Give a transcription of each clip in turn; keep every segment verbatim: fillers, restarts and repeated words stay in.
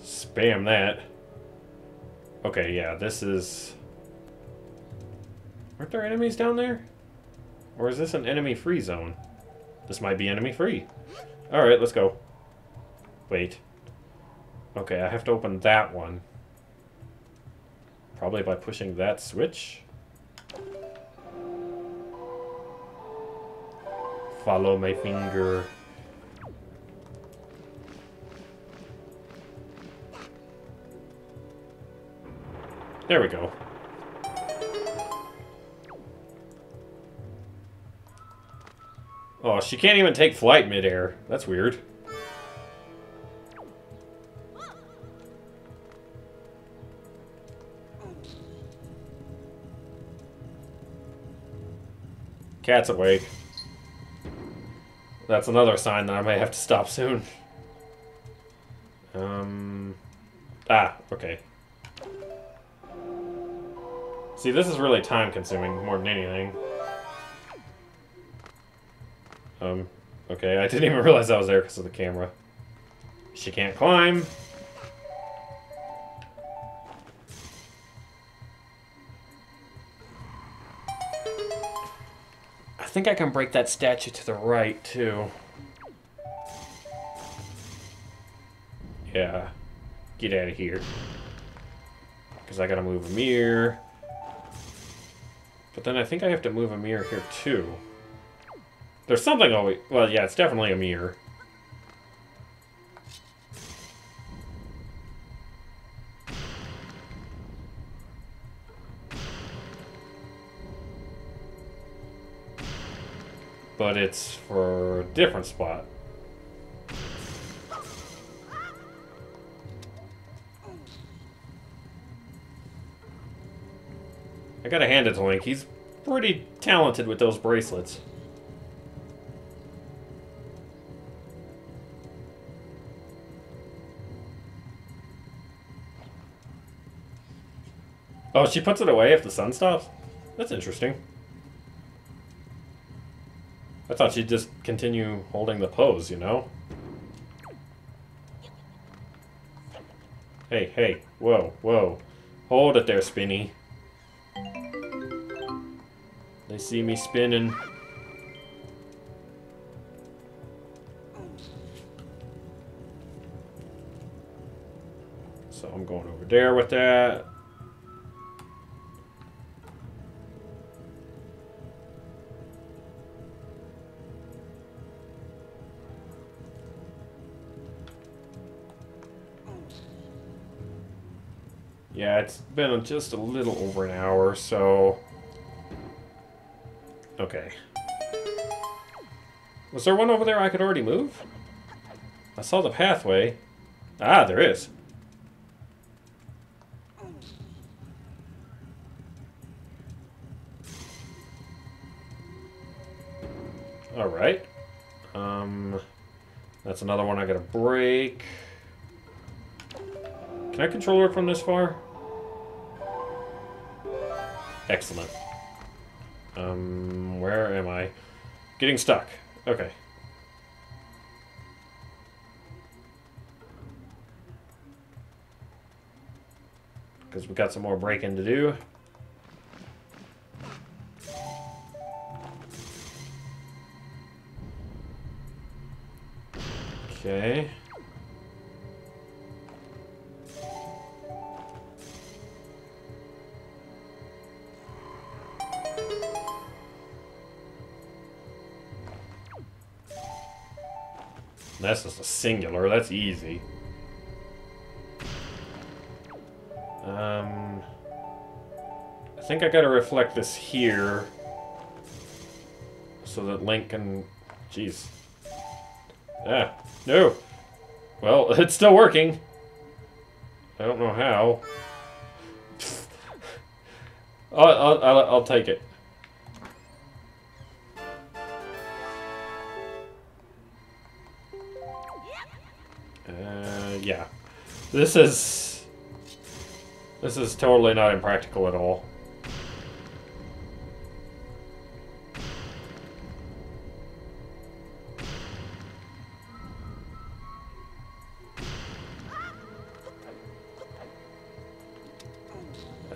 Spam that. Okay, yeah, this is... Aren't there enemies down there? Or is this an enemy-free zone? This might be enemy-free. Alright, let's go. Wait. Okay, I have to open that one. Probably by pushing that switch. Follow my finger. There we go. Oh, she can't even take flight midair. That's weird. Cat's awake. That's another sign that I may have to stop soon. Um... Ah, okay. See, this is really time-consuming more than anything. Um, okay, I didn't even realize I was there because of the camera. She can't climb. I think I can break that statue to the right, too. Yeah. Get out of here. Because I gotta move a mirror. But then I think I have to move a mirror here, too. There's something always... Well, yeah, it's definitely a mirror. But it's for a different spot. I gotta hand it to Link. He's pretty talented with those bracelets. Oh, she puts it away if the sun stops? That's interesting. I thought she'd just continue holding the pose, you know? Hey, hey, whoa, whoa. Hold it there, Spinny. They see me spinning. So I'm going over there with that. Yeah, it's been just a little over an hour, so... Okay. Was there one over there I could already move? I saw the pathway. Ah, there is. Alright. Um, that's another one I gotta break. Can I control her from this far? Excellent. Um, where am I? Getting stuck. Okay. Because we got some more breaking to do. Okay. That's just a singular. That's easy. Um, I think I gotta reflect this here so that Link can... Jeez. Ah, no. Well, it's still working. I don't know how. I'll, I'll, I'll, I'll take it. Uh, yeah. This is... This is totally not impractical at all.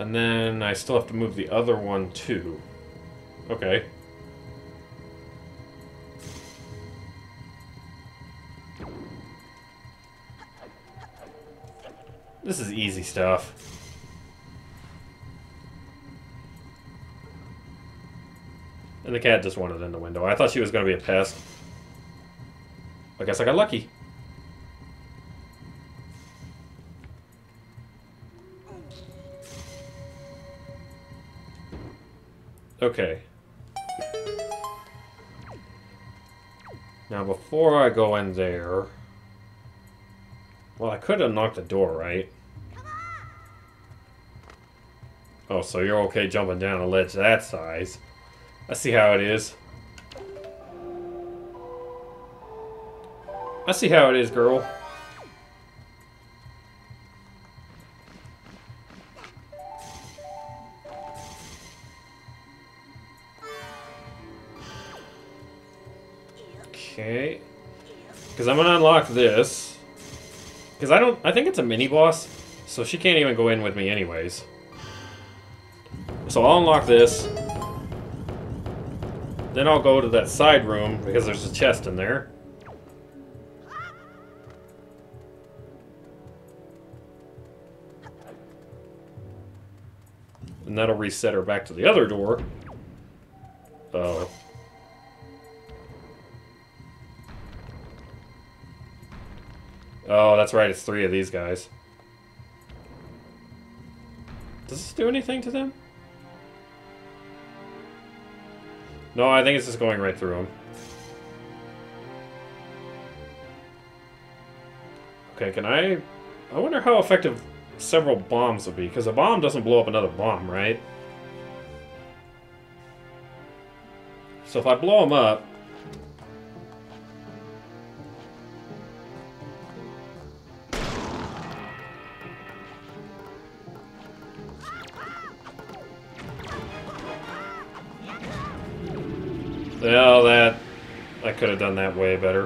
And then I still have to move the other one too. Okay. This is easy stuff. And the cat just wanted in the window. I thought she was going to be a pest. I guess I got lucky. Okay. Now before I go in there... Well, I could unlock the door, right? Oh, so you're okay jumping down a ledge that size. I see how it is. I see how it is, girl. Okay. Because I'm gonna unlock this. Because I don't... I think it's a mini-boss, so she can't even go in with me anyways. So I'll unlock this. Then I'll go to that side room, because there's a chest in there. And that'll reset her back to the other door. Uh-oh. Oh, that's right, it's three of these guys. Does this do anything to them? No, I think it's just going right through them. Okay, can I... I wonder how effective several bombs would be, because a bomb doesn't blow up another bomb, right? So if I blow them up... Well, that... I could have done that way better.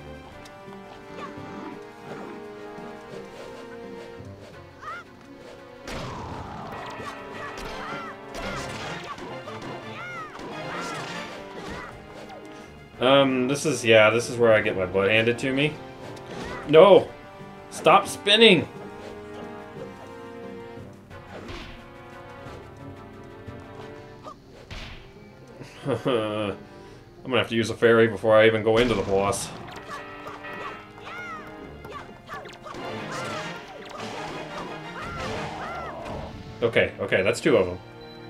Um, this is... Yeah, this is where I get my butt handed to me. No! Stop spinning! I'm gonna have to use a fairy before I even go into the boss. Okay, okay, that's two of them.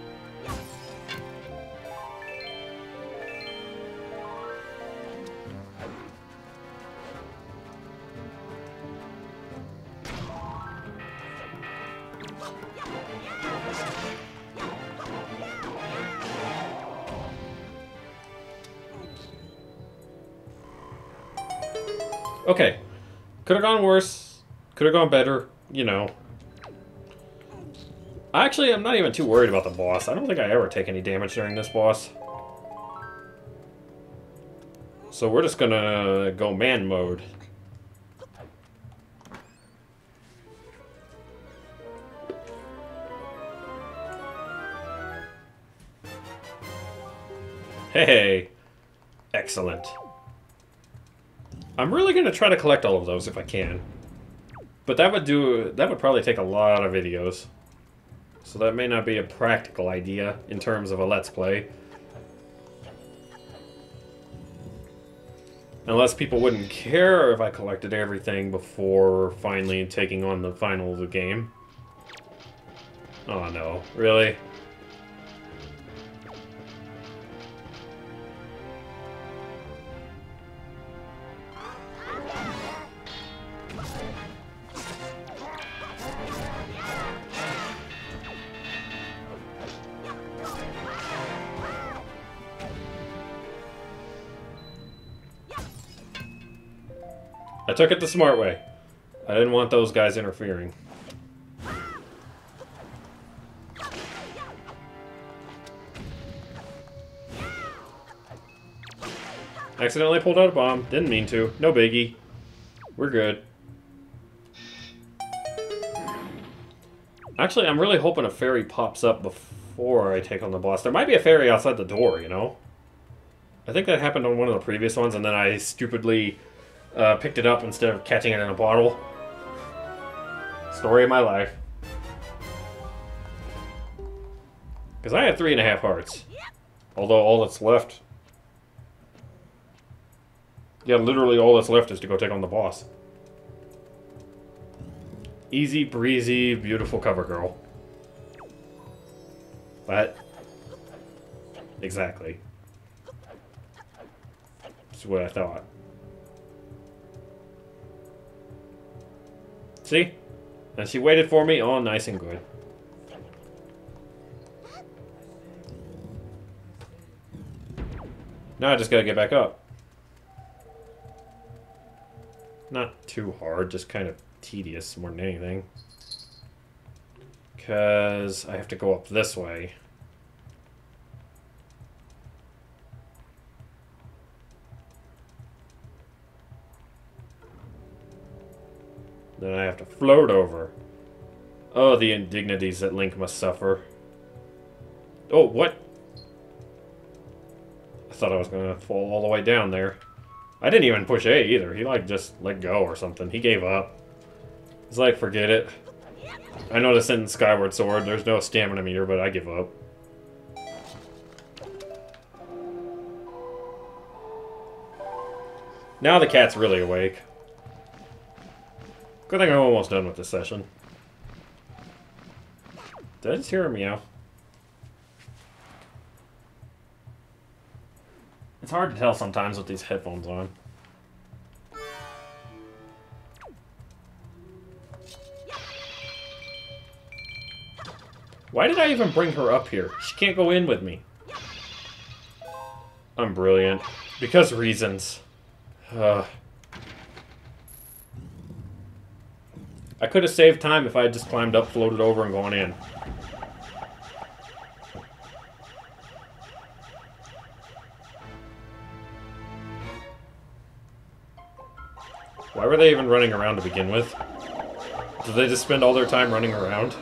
Okay. Could have gone worse. Could have gone better. You know. Actually, I'm not even too worried about the boss. I don't think I ever take any damage during this boss. So we're just gonna go man mode. Hey! Excellent. I'm really going to try to collect all of those if I can. But that would do... That would probably take a lot of videos. So that may not be a practical idea in terms of a Let's Play. Unless people wouldn't care if I collected everything before finally taking on the final of the game. Oh no, really? I took it the smart way. I didn't want those guys interfering. Accidentally pulled out a bomb. Didn't mean to. No biggie. We're good. Actually, I'm really hoping a fairy pops up before I take on the boss. There might be a fairy outside the door, you know? I think that happened on one of the previous ones, and then I stupidly uh, picked it up instead of catching it in a bottle. Story of my life. Because I have three and a half hearts. Although all that's left... Yeah, literally all that's left is to go take on the boss. Easy breezy, beautiful cover girl. But... Exactly. That's what I thought. See? And she waited for me, all nice and good. Now I just gotta get back up. Not too hard, just kind of tedious more than anything. Because I have to go up this way. Then I have to float over. Oh, the indignities that Link must suffer. Oh, what? I thought I was going to fall all the way down there. I didn't even push A either. He, like, just let go or something. He gave up. He's like, forget it. I know this in Skyward Sword. There's no stamina meter, but I give up. Now the cat's really awake. Good thing I'm almost done with this session. Did I just hear a meow? It's hard to tell sometimes with these headphones on. Why did I even bring her up here? She can't go in with me. I'm brilliant. Because reasons. Uh, I could have saved time if I had just climbed up, floated over, and gone in. Why were they even running around to begin with? Did they just spend all their time running around?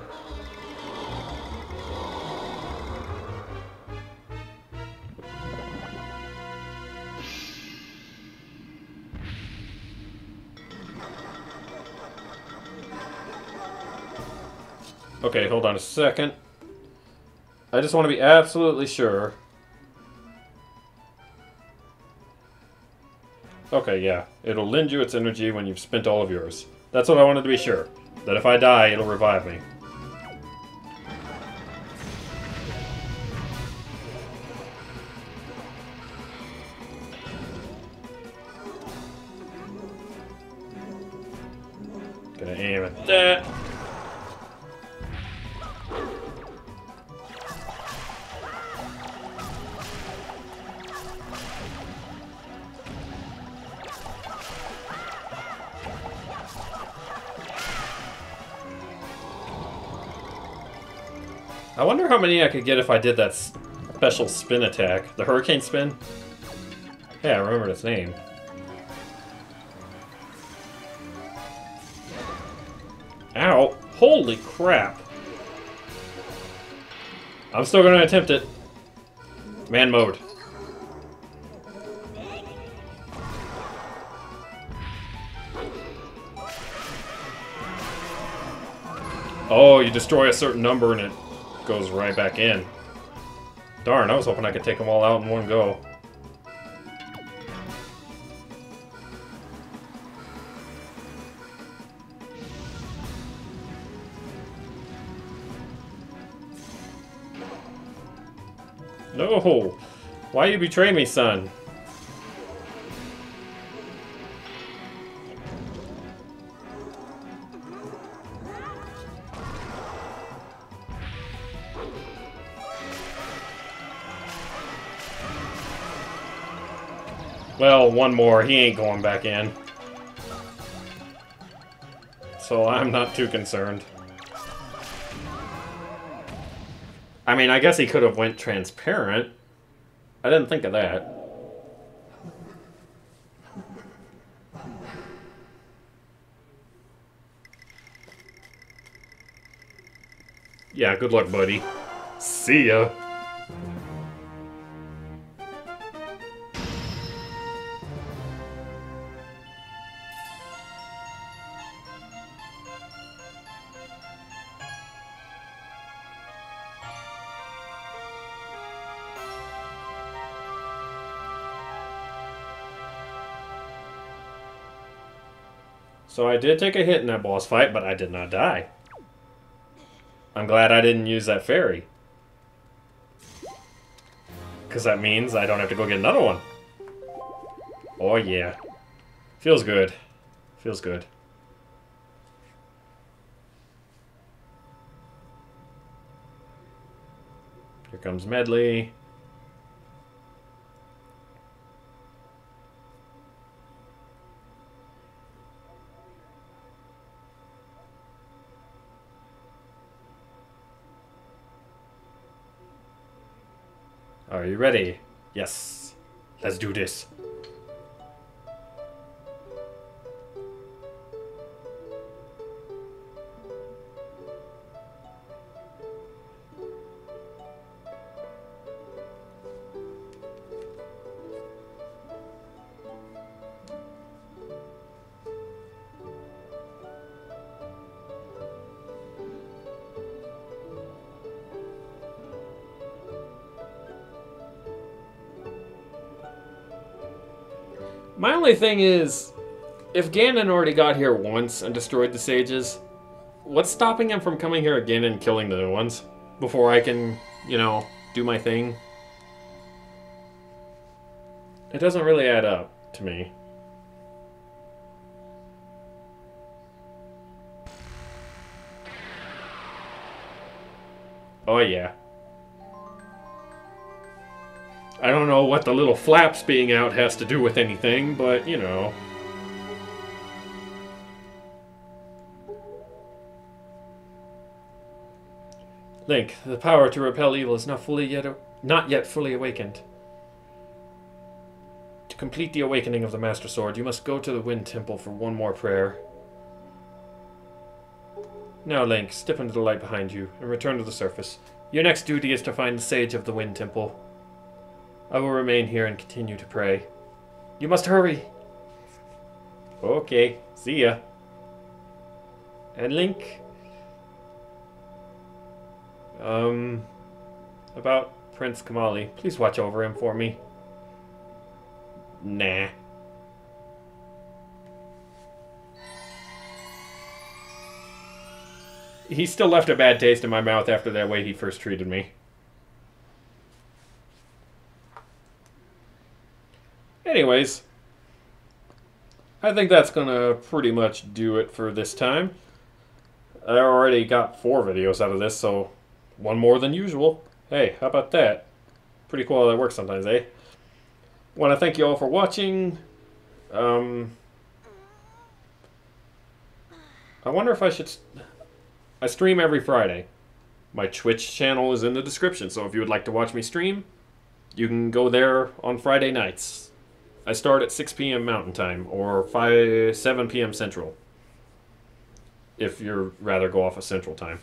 Okay, hold on a second. I just want to be absolutely sure. Okay, yeah. It'll lend you its energy when you've spent all of yours. That's what I wanted to be sure. That if I die, it'll revive me. Gonna aim at that. I wonder how many I could get if I did that special spin attack. The hurricane spin? Yeah, I remembered its name. Ow! Holy crap! I'm still gonna attempt it. Man mode. Oh, you destroy a certain number and it goes right back in. Darn, I was hoping I could take them all out in one go. No! Why you betray me, son? Well, one more. He ain't going back in. So I'm not too concerned. I mean, I guess he could have went transparent. I didn't think of that. Yeah, good luck, buddy. See ya. So I did take a hit in that boss fight, but I did not die. I'm glad I didn't use that fairy. Because that means I don't have to go get another one. Oh yeah. Feels good. Feels good. Here comes Medley. Are you ready? Yes. Let's do this. My only thing is, if Ganon already got here once and destroyed the sages, what's stopping him from coming here again and killing the new ones before I can, you know, do my thing? It doesn't really add up to me. Oh yeah. I don't know what the little flaps being out has to do with anything, but, you know. Link, the power to repel evil is not fully yet not yet fully awakened. To complete the awakening of the Master Sword, you must go to the Wind Temple for one more prayer. Now, Link, step into the light behind you and return to the surface. Your next duty is to find the Sage of the Wind Temple. I will remain here and continue to pray. You must hurry! Okay, see ya. And Link... Um... About Prince Kamali, please watch over him for me. Nah. He still left a bad taste in my mouth after that way he first treated me. Anyways, I think that's gonna pretty much do it for this time. I already got four videos out of this, so one more than usual. Hey, how about that? Pretty cool how that works sometimes, eh? Want to thank you all for watching. Um, I wonder if I should... I stream every Friday. My Twitch channel is in the description, so if you would like to watch me stream, you can go there on Friday nights. I start at six P M Mountain Time, or five, seven P M Central, if you'd rather go off of Central Time.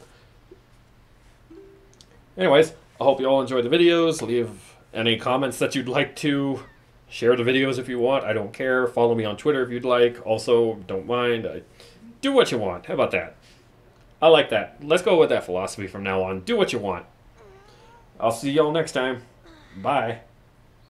Anyways, I hope you all enjoyed the videos. Leave any comments that you'd like to. Share the videos if you want. I don't care. Follow me on Twitter if you'd like. Also, don't mind. I, do what you want. How about that? I like that. Let's go with that philosophy from now on. Do what you want. I'll see y'all next time. Bye.